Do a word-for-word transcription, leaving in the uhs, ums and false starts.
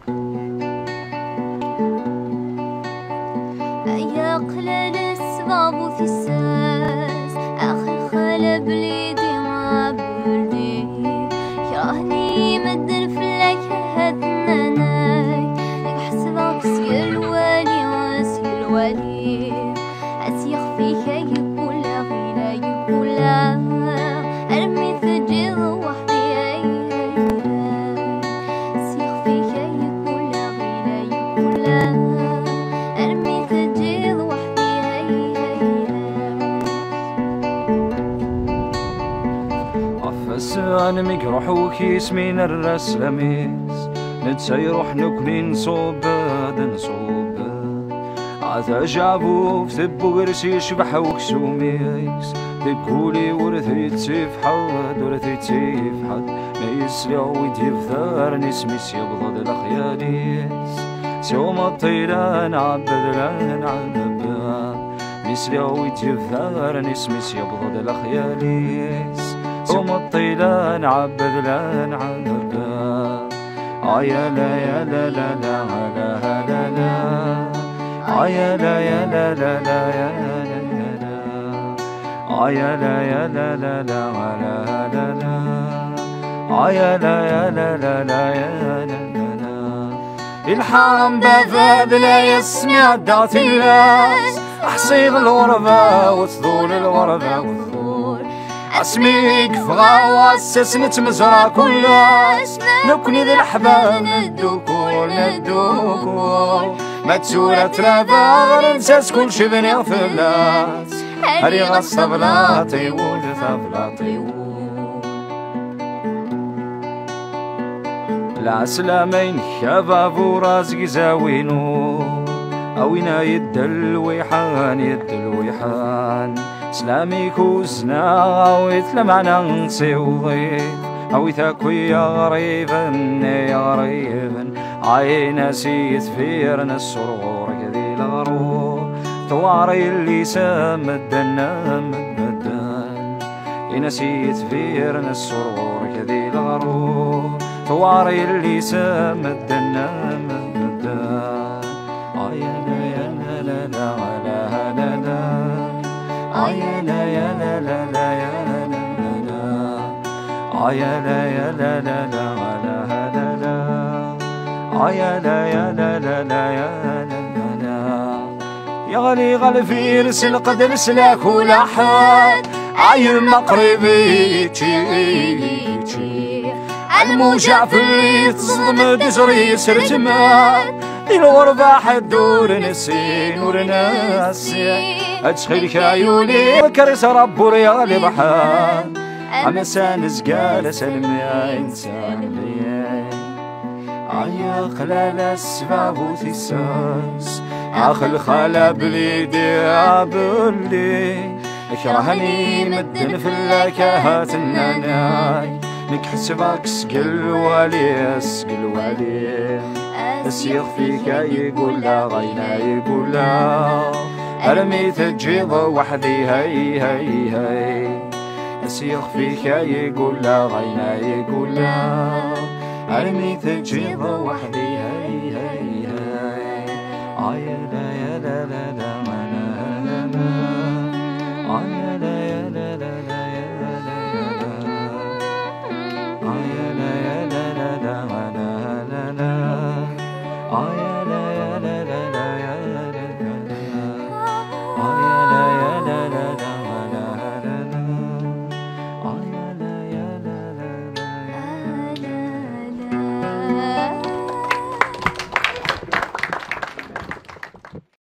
يا قلال السباب وثساس آخر خلا بليدي ما بلدي يراهني مدن فلاك هدنا ناي لك حسبك سي الوالي وسي الوالي أسيخ فيك يقول غيلا يقول أرمي ثجير وحدي أسيخ فيك يقول غيلا يقول أرمي ثجير وحدي عفسان مقروح وكيس من الراس لميس نتسيروح نكني نصوب نصوب عاد جابو في ثبو قرسي يشبح وكسوميس تقولي ورثي تسيف حد ورثي تسيف حد نيس لعويدي بثار نسميس يبضد الخياليس سوم الطيران عبد لان عبد مثل عويدي بثار نسميس يبضد الخياليس سوم الطيران عبد لان عبد عيا لا يا لا لا لا لا لا لا عيا لا يا لا لا لا يا لا لا لا عيا لا يا لا لا لا لا لا لا عيا لا يا لا لا لا يا لا لا لا الحرم بذاب لا يسمع دعت الناس أحصيغ الغربة وتثور الغربة وتثور اسميك فغا واسس نتمزرع كلاش نكني ذي الحباب ندوكول ندوكول ما تسورة ترابا غير نساس كلشي بني غفلات هري غاس طبلا طيول طبلا طيول العسلامين شباب ورازق زاوينو أوينا يد الويحان يد الويحان سلامي كوزنا ويتلمعنا نسيوضي أو ثاكوي يا غريبا يا غريبا عينا سيت فيرنا السرور كذي الغرور ثواري اللي سامدنا مددان إنا سيت فيرنا السرور كذي الغرور ثواري اللي سامدنا مددان عينا يا لا لا لا لا لا لا عيا لا يا لا لا لا يا لا لا لا عيا لا يا لا لا لا لا لا لا عيا لا يا لا لا لا يا لا لا لا يا غلي غالفيرس القدر سلاك ولا حد عين مقربي تشي الموجع في اللي تصدم دزري سرت مال الغربة حدور نسين ورناسي أتخيل كايولي وكرس رب وريالي بحال عمسان زقال سلم يا إنسان لي عيا خلال السباب وثساس آخل خلا بليدي عبلي اكرهني مدن في اللاكاهات الناناي نكحسبك سقل والي سقل والي السيخ فيك يقول لا غينا يقول لا أرمي تجيض وحدي هي هي هي السيخ فيك يقول لا غينا يقول لا أرمي تجيض وحدي هي هي هي عيا لا يا لا لا لا لا لا عيا لا يا لا